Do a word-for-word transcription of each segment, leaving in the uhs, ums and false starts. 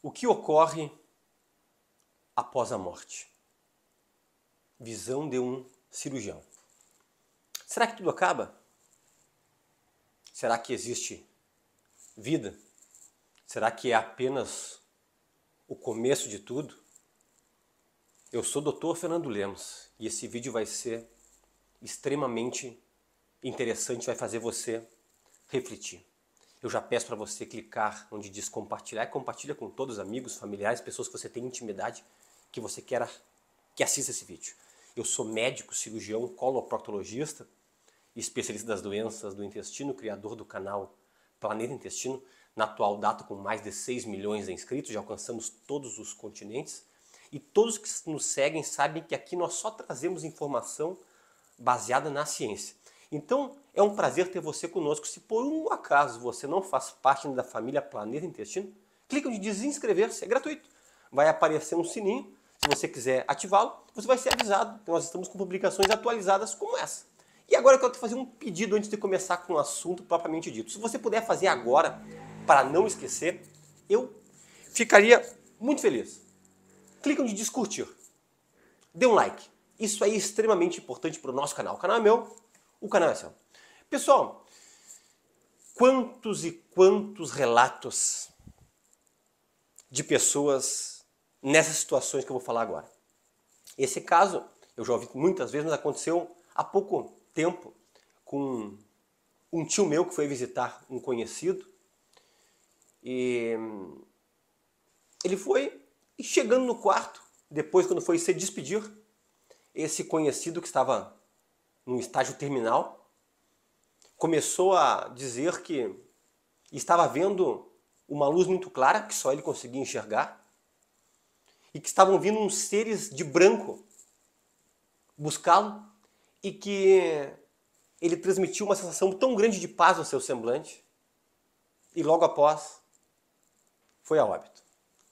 O que ocorre após a morte? Visão de um cirurgião. Será que tudo acaba? Será que existe vida? Será que é apenas o começo de tudo? Eu sou o doutor Fernando Lemos e esse vídeo vai ser extremamente interessante, vai fazer você refletir. Eu já peço para você clicar onde diz compartilhar e compartilha com todos os amigos, familiares, pessoas que você tem intimidade, que você queira que assista esse vídeo. Eu sou médico, cirurgião, coloproctologista, especialista das doenças do intestino, criador do canal Planeta Intestino, na atual data com mais de seis milhões de inscritos, já alcançamos todos os continentes. E todos que nos seguem sabem que aqui nós só trazemos informação baseada na ciência. Então é um prazer ter você conosco. Se por um acaso você não faz parte da família Planeta Intestino, clica onde diz inscrever-se, é gratuito. Vai aparecer um sininho, se você quiser ativá-lo, você vai ser avisado que nós estamos com publicações atualizadas como essa. E agora eu quero te fazer um pedido antes de começar com o assunto propriamente dito. Se você puder fazer agora, para não esquecer, eu ficaria muito feliz. Clica onde diz curtir. Dê um like. Isso é extremamente importante para o nosso canal. O canal é meu, o canal é seu. Pessoal, quantos e quantos relatos de pessoas nessas situações que eu vou falar agora. Esse caso, eu já ouvi muitas vezes, mas aconteceu há pouco tempo com um tio meu que foi visitar um conhecido. E ele foi e chegando no quarto, depois quando foi se despedir, esse conhecido que estava num estágio terminal, começou a dizer que estava vendo uma luz muito clara, que só ele conseguia enxergar, e que estavam vindo uns seres de branco buscá-lo, e que ele transmitiu uma sensação tão grande de paz no seu semblante, e logo após foi a óbito.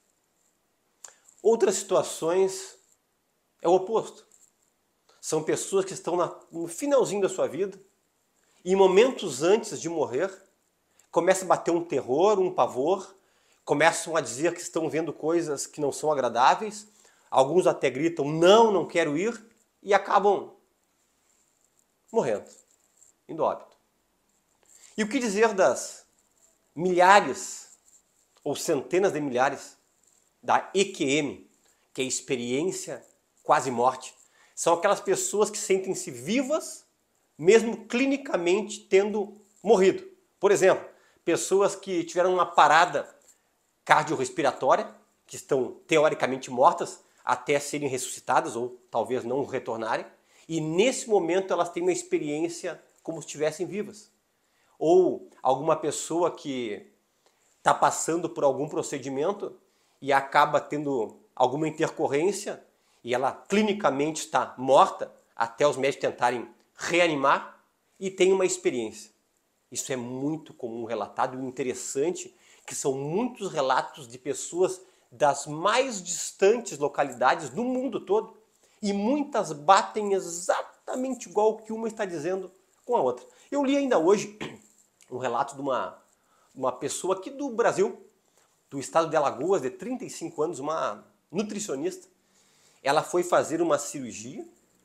Outras situações é o oposto. São pessoas que estão na, no finalzinho da sua vida e momentos antes de morrer começa a bater um terror, um pavor, começam a dizer que estão vendo coisas que não são agradáveis, alguns até gritam, não, não quero ir, e acabam morrendo, indo a óbito. E o que dizer das milhares ou centenas de milhares da E Q M, que é experiência quase morte? São aquelas pessoas que sentem-se vivas, mesmo clinicamente tendo morrido. Por exemplo, pessoas que tiveram uma parada cardiorrespiratória, que estão teoricamente mortas, até serem ressuscitadas ou talvez não retornarem, e nesse momento elas têm uma experiência como se estivessem vivas. Ou alguma pessoa que está passando por algum procedimento e acaba tendo alguma intercorrência e ela clinicamente está morta até os médicos tentarem reanimar e tem uma experiência. Isso é muito comum relatado e interessante que são muitos relatos de pessoas das mais distantes localidades do mundo todo e muitas batem exatamente igual o que uma está dizendo com a outra. Eu li ainda hoje um relato de uma, uma pessoa aqui do Brasil, do estado de Alagoas, de trinta e cinco anos, uma nutricionista. Ela foi fazer uma cirurgia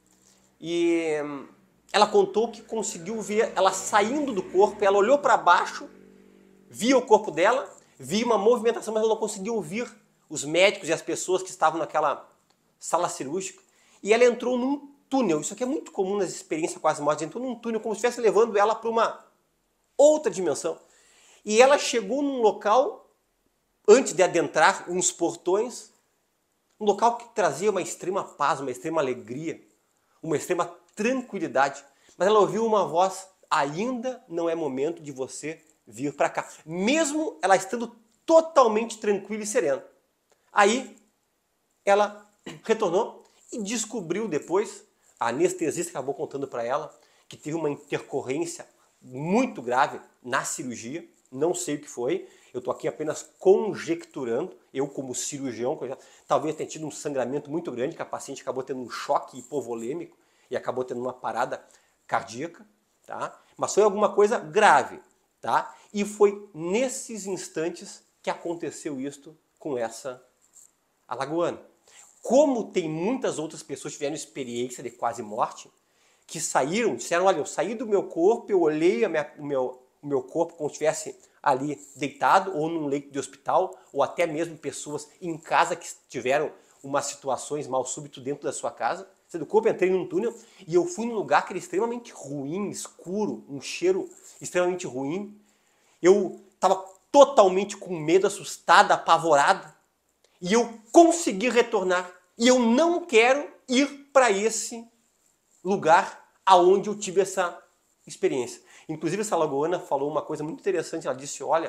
e ela contou que conseguiu ver ela saindo do corpo, ela olhou para baixo, via o corpo dela, via uma movimentação, mas ela não conseguia ouvir os médicos e as pessoas que estavam naquela sala cirúrgica. E ela entrou num túnel, isso aqui é muito comum nas experiências quase mortes, entrou num túnel como se estivesse levando ela para uma outra dimensão. E ela chegou num local, antes de adentrar uns portões, um local que trazia uma extrema paz, uma extrema alegria, uma extrema tranquilidade. Mas ela ouviu uma voz, ainda não é momento de você vir para cá. Mesmo ela estando totalmente tranquila e serena. Aí ela retornou e descobriu depois, a anestesista acabou contando para ela, que teve uma intercorrência muito grave na cirurgia, não sei o que foi, eu estou aqui apenas conjecturando, eu como cirurgião, talvez tenha tido um sangramento muito grande, que a paciente acabou tendo um choque hipovolêmico e acabou tendo uma parada cardíaca, tá? Mas foi alguma coisa grave, tá? E foi nesses instantes que aconteceu isto com essa alagoana. Como tem muitas outras pessoas que tiveram experiência de quase morte, que saíram, disseram, olha, eu saí do meu corpo, eu olhei a minha, o, meu, o meu corpo como se estivesse ali deitado, ou num leito de hospital, ou até mesmo pessoas em casa que tiveram umas situações mal súbito dentro da sua casa. Saí do corpo, entrei num túnel e eu fui num lugar que era extremamente ruim, escuro, um cheiro extremamente ruim. Eu estava totalmente com medo, assustado, apavorado. E eu consegui retornar. E eu não quero ir para esse lugar aonde eu tive essa experiência. Inclusive essa lagoana falou uma coisa muito interessante. Ela disse, olha,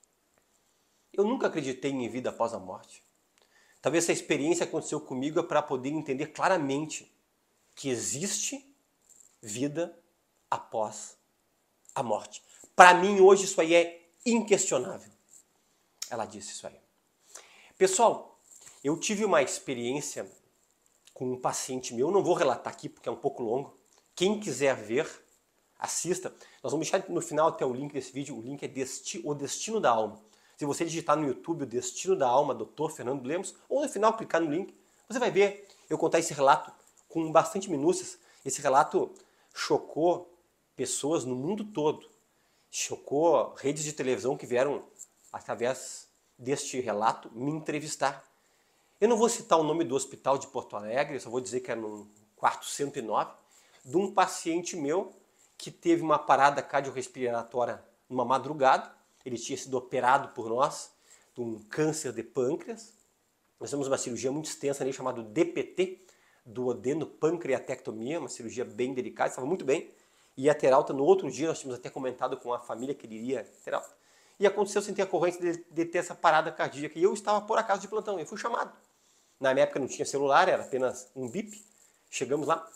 eu nunca acreditei em vida após a morte. Talvez essa experiência aconteceu comigo para poder entender claramente que existe vida após a morte. Para mim hoje isso aí é inquestionável. Ela disse isso aí. Pessoal, eu tive uma experiência com um paciente meu, não vou relatar aqui porque é um pouco longo. Quem quiser ver, assista. Nós vamos deixar no final até o link desse vídeo, o link é Desti- O Destino da Alma. Se você digitar no YouTube o Destino da Alma, doutor Fernando Lemos, ou no final clicar no link, você vai ver eu contar esse relato com bastante minúcias. Esse relato chocou pessoas no mundo todo. Chocou redes de televisão que vieram, através deste relato, me entrevistar. Eu não vou citar o nome do hospital de Porto Alegre, eu só vou dizer que é no quarto cento e nove, de um paciente meu que teve uma parada cardiorrespiratória numa madrugada. Ele tinha sido operado por nós de um câncer de pâncreas. Nós temos uma cirurgia muito extensa ali chamada D P T, duodenopancreatectomia, uma cirurgia bem delicada, estava muito bem. E ia ter alta no outro dia, nós tínhamos até comentado com a família que ele iria ter alta. E aconteceu sem ter a ocorrência de, de ter essa parada cardíaca. E eu estava por acaso de plantão, eu fui chamado. Na minha época não tinha celular, era apenas um bip. Chegamos lá.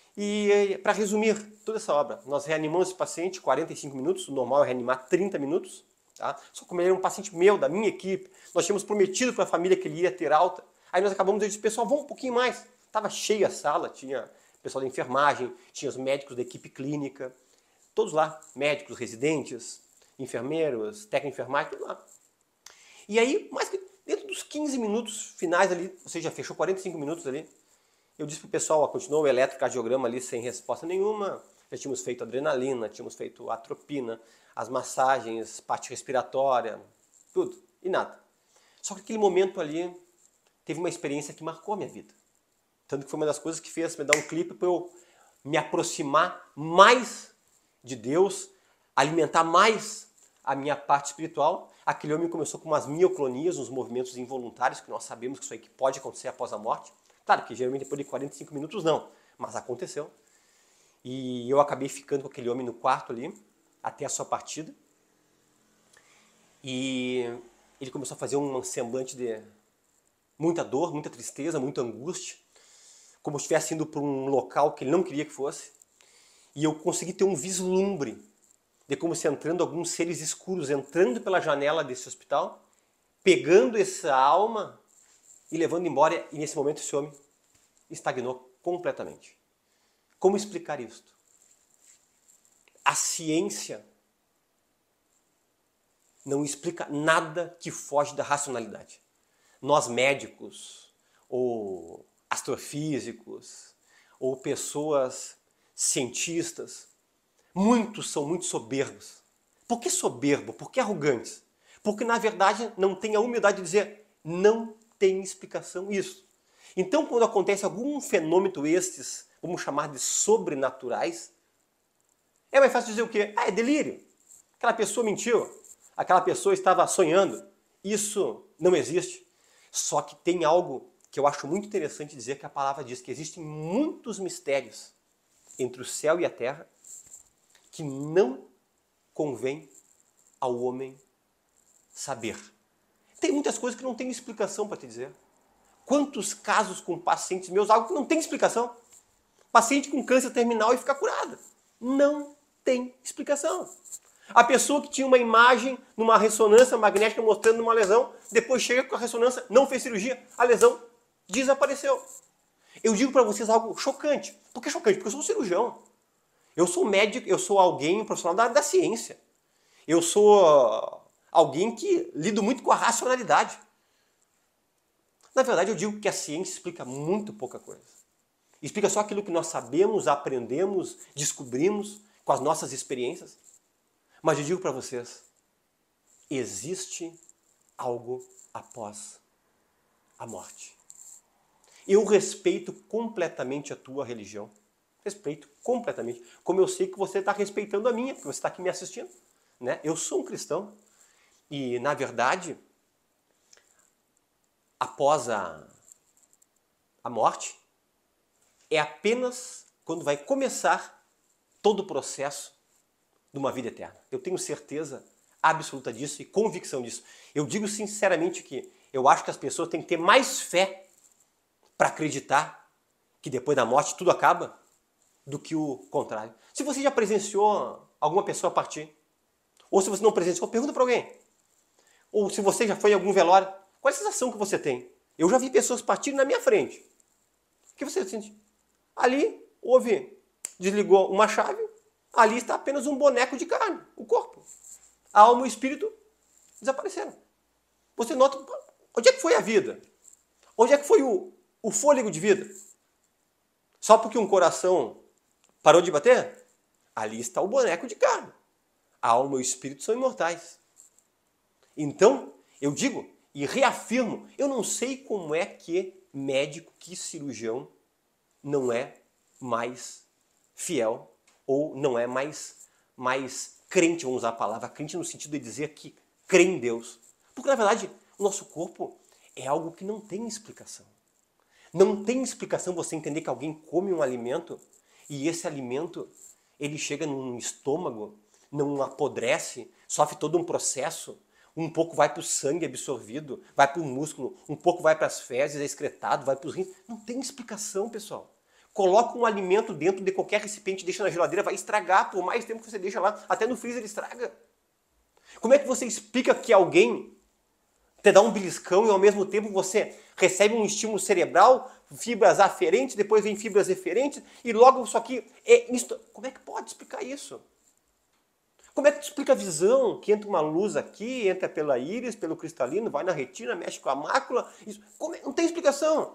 E para resumir toda essa obra, nós reanimamos esse paciente quarenta e cinco minutos, o normal é reanimar trinta minutos. Tá? Só como ele era um paciente meu, da minha equipe, nós tínhamos prometido para a família que ele ia ter alta. Aí nós acabamos de dizer, pessoal, vamos um pouquinho mais. Estava cheia a sala, tinha pessoal da enfermagem, tinha os médicos da equipe clínica, todos lá, médicos, residentes, enfermeiros, técnico de enfermagem, tudo lá. E aí, mais que dentro dos quinze minutos finais ali, ou seja, fechou quarenta e cinco minutos ali, eu disse pro pessoal, ó, continuou o eletrocardiograma ali sem resposta nenhuma, já tínhamos feito adrenalina, tínhamos feito atropina, as massagens, parte respiratória, tudo, e nada. Só que aquele momento ali teve uma experiência que marcou a minha vida. Tanto que foi uma das coisas que fez me dar um clipe para eu me aproximar mais de Deus, alimentar mais a minha parte espiritual. Aquele homem começou com umas mioclonias, uns movimentos involuntários, que nós sabemos que isso aí que pode acontecer após a morte. Claro que geralmente depois de quarenta e cinco minutos não, mas aconteceu. E eu acabei ficando com aquele homem no quarto ali, até a sua partida. E ele começou a fazer um semblante de muita dor, muita tristeza, muita angústia, como se estivesse indo para um local que ele não queria que fosse. E eu consegui ter um vislumbre de como se entrando alguns seres escuros, entrando pela janela desse hospital, pegando essa alma e levando embora. E nesse momento esse homem estagnou completamente. Como explicar isto? A ciência não explica nada que foge da racionalidade. Nós médicos, ou astrofísicos, ou pessoas cientistas, muitos são muito soberbos. Por que soberbo? Por que arrogantes? Porque na verdade não tem a humildade de dizer não tem explicação isso. Então quando acontece algum fenômeno estes, vamos chamar de sobrenaturais, é mais fácil dizer o quê? Ah, é delírio. Aquela pessoa mentiu. Aquela pessoa estava sonhando. Isso não existe. Só que tem algo que eu acho muito interessante dizer, que a palavra diz que existem muitos mistérios entre o céu e a terra que não convém ao homem saber. Tem muitas coisas que não tem explicação para te dizer. Quantos casos com pacientes meus, algo que não tem explicação. Paciente com câncer terminal e ficar curada. Não tem explicação. A pessoa que tinha uma imagem numa ressonância magnética mostrando uma lesão, depois chega com a ressonância, não fez cirurgia, a lesão desapareceu. Eu digo para vocês algo chocante. Por que chocante? Porque eu sou um cirurgião. Eu sou médico, eu sou alguém, um profissional da área da ciência. Eu sou alguém que lido muito com a racionalidade. Na verdade, eu digo que a ciência explica muito pouca coisa. Explica só aquilo que nós sabemos, aprendemos, descobrimos com as nossas experiências. Mas eu digo para vocês, existe algo após a morte. Eu respeito completamente a tua religião. Respeito completamente. Como eu sei que você está respeitando a minha, porque você está aqui me assistindo. Né? Eu sou um cristão. E, na verdade, após a, a morte, é apenas quando vai começar todo o processo de uma vida eterna. Eu tenho certeza absoluta disso e convicção disso. Eu digo sinceramente que eu acho que as pessoas têm que ter mais fé para acreditar que depois da morte tudo acaba do que o contrário. Se você já presenciou alguma pessoa partir, ou se você não presenciou, pergunta para alguém. Ou se você já foi em algum velório, qual é a sensação que você tem? Eu já vi pessoas partirem na minha frente. O que você sente? Ali houve, desligou uma chave, ali está apenas um boneco de carne, o corpo. A alma e o espírito desapareceram. Você nota, onde é que foi a vida? Onde é que foi o, o fôlego de vida? Só porque um coração parou de bater? Ali está o boneco de carne. A alma e o espírito são imortais. Então, eu digo e reafirmo, eu não sei como é que médico, que cirurgião não é mais fiel ou não é mais, mais crente, vamos usar a palavra crente no sentido de dizer que crê em Deus. Porque, na verdade, o nosso corpo é algo que não tem explicação. Não tem explicação você entender que alguém come um alimento e esse alimento ele chega num estômago, não apodrece, sofre todo um processo. Um pouco vai para o sangue absorvido, vai para o músculo, um pouco vai para as fezes, é excretado, vai para os rins. Não tem explicação, pessoal. Coloca um alimento dentro de qualquer recipiente, deixa na geladeira, vai estragar por mais tempo que você deixa lá. Até no freezer estraga. Como é que você explica que alguém te dá um beliscão e ao mesmo tempo você recebe um estímulo cerebral, fibras aferentes, depois vem fibras eferentes e logo isso aqui é isto. Como é que pode explicar isso? Como é que tu explica a visão? Que entra uma luz aqui, entra pela íris, pelo cristalino, vai na retina, mexe com a mácula. Isso. Como é? Não tem explicação.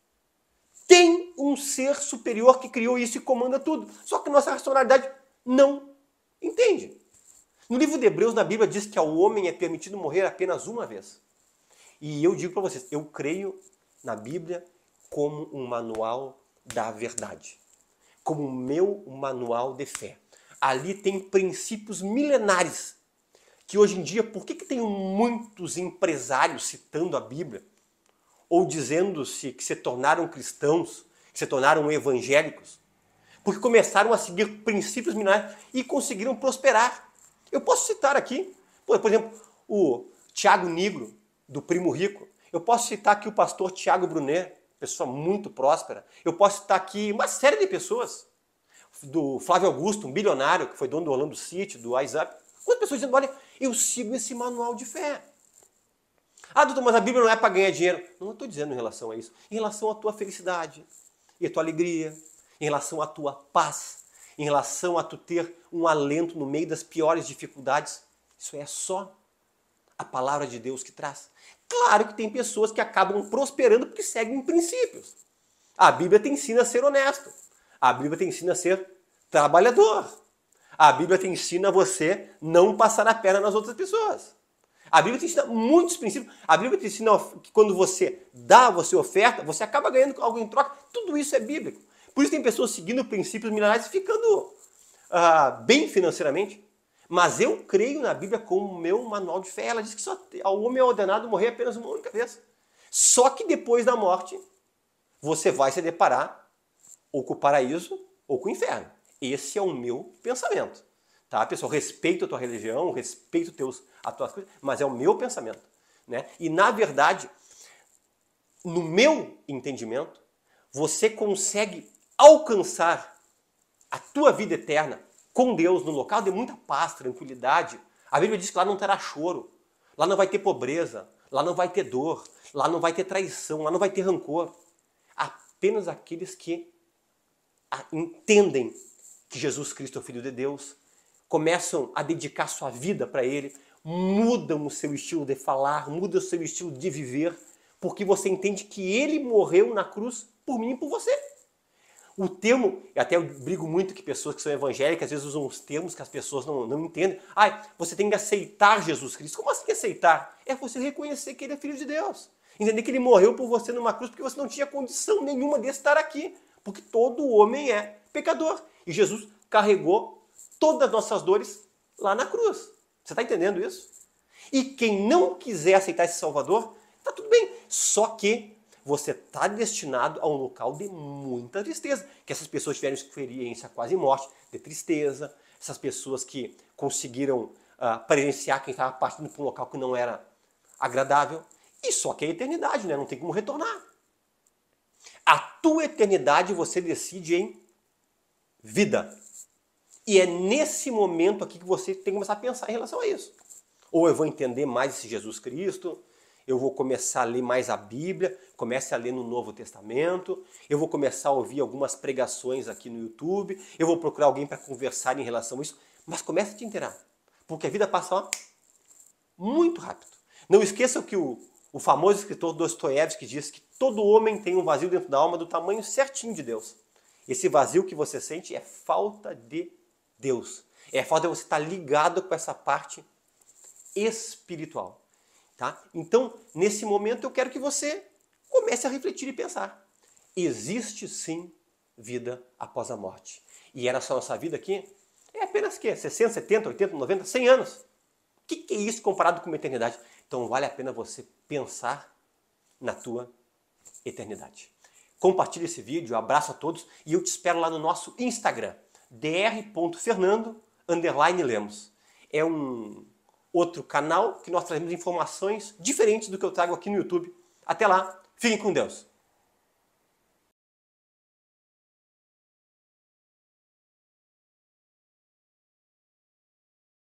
Tem um ser superior que criou isso e comanda tudo. Só que nossa racionalidade não entende. No livro de Hebreus, na Bíblia, diz que ao homem é permitido morrer apenas uma vez. E eu digo para vocês, eu creio na Bíblia como um manual da verdade. Como o meu manual de fé. Ali tem princípios milenares, que hoje em dia, por que, que tem muitos empresários citando a Bíblia? Ou dizendo-se que se tornaram cristãos, que se tornaram evangélicos? Porque começaram a seguir princípios milenares e conseguiram prosperar. Eu posso citar aqui, por exemplo, o Tiago Nigro, do Primo Rico. Eu posso citar aqui o pastor Tiago Brunet, pessoa muito próspera. Eu posso citar aqui uma série de pessoas. Do Flávio Augusto, um bilionário que foi dono do Orlando City, do WhatsApp. Quantas pessoas dizendo, olha, eu sigo esse manual de fé. Ah, doutor, mas a Bíblia não é para ganhar dinheiro. Não estou dizendo em relação a isso. Em relação à tua felicidade, e à tua alegria, em relação à tua paz, em relação a tu ter um alento no meio das piores dificuldades. Isso é só a palavra de Deus que traz. Claro que tem pessoas que acabam prosperando porque seguem princípios. A Bíblia te ensina a ser honesto. A Bíblia te ensina a ser trabalhador. A Bíblia te ensina a você não passar a perna nas outras pessoas. A Bíblia te ensina muitos princípios. A Bíblia te ensina que quando você dá, você oferta, você acaba ganhando algo em troca. Tudo isso é bíblico. Por isso tem pessoas seguindo princípios milenares e ficando ah, bem financeiramente. Mas eu creio na Bíblia como meu manual de fé. Ela diz que só ao homem é ordenado morrer apenas uma única vez. Só que depois da morte, você vai se deparar ou com o paraíso ou com o inferno. Esse é o meu pensamento. Tá, pessoal? Respeito a tua religião, respeito teus, as tuas coisas, mas é o meu pensamento. Né? E, na verdade, no meu entendimento, você consegue alcançar a tua vida eterna com Deus, no local de muita paz, tranquilidade. A Bíblia diz que lá não terá choro, lá não vai ter pobreza, lá não vai ter dor, lá não vai ter traição, lá não vai ter rancor. Apenas aqueles que entendem que Jesus Cristo é o Filho de Deus, começam a dedicar sua vida para Ele, mudam o seu estilo de falar, mudam o seu estilo de viver, porque você entende que ele morreu na cruz por mim e por você. O termo, e até eu brigo muito que pessoas que são evangélicas às vezes usam os termos que as pessoas não, não entendem. Ai, você tem que aceitar Jesus Cristo. Como assim aceitar? É você reconhecer que ele é filho de Deus. Entender que ele morreu por você numa cruz porque você não tinha condição nenhuma de estar aqui. Porque todo homem é pecador. E Jesus carregou todas as nossas dores lá na cruz. Você está entendendo isso? E quem não quiser aceitar esse Salvador, tá tudo bem. Só que você está destinado a um local de muita tristeza. Que essas pessoas tiveram experiência quase morte, de tristeza. Essas pessoas que conseguiram uh, presenciar quem estava partindo para um local que não era agradável. E só que é a eternidade, né? Não tem como retornar. A tua eternidade você decide em vida. E é nesse momento aqui que você tem que começar a pensar em relação a isso. Ou eu vou entender mais esse Jesus Cristo, eu vou começar a ler mais a Bíblia, comece a ler no Novo Testamento, eu vou começar a ouvir algumas pregações aqui no YouTube, eu vou procurar alguém para conversar em relação a isso, mas comece a te inteirar, porque a vida passa ó, muito rápido. Não esqueça que o, o famoso escritor Dostoiévski diz que todo homem tem um vazio dentro da alma do tamanho certinho de Deus. Esse vazio que você sente é falta de Deus. É a falta de você estar ligado com essa parte espiritual. Tá? Então, nesse momento, eu quero que você comece a refletir e pensar. Existe sim vida após a morte. E era só nossa vida aqui? É apenas que sessenta, setenta, oitenta, noventa, cem anos. O que, que é isso comparado com uma eternidade? Então vale a pena você pensar na tua eternidade. Compartilhe esse vídeo, abraço a todos e eu te espero lá no nosso Instagram, dr ponto fernando underline lemos. É um outro canal que nós trazemos informações diferentes do que eu trago aqui no YouTube. Até lá, fiquem com Deus!